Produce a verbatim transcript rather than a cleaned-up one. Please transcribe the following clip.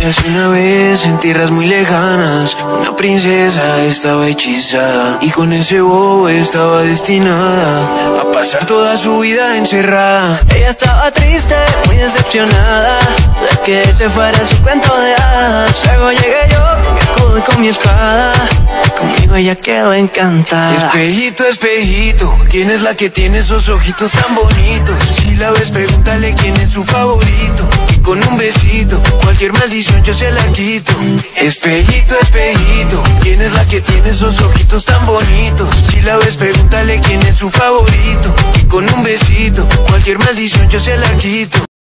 Hace una vez en tierras muy lejanas una princesa estaba hechizada y con ese bobo estaba destinada a pasar toda su vida encerrada. Ella estaba triste, muy decepcionada de que ese fuera su cuento de hadas. Luego llegué yo con mi escudo y con mi espada, conmigo ella quedó encantada. Espejito, espejito, ¿quién es la que tiene esos ojitos tan bonitos? Si la ves pregúntale quién es su favorito y con un besito cualquier maldición yo se la quito. Espejito, espejito, ¿quién es la que tiene esos ojitos tan bonitos? Si la ves pregúntale quién es su favorito y con un besito cualquier maldición yo se la quito.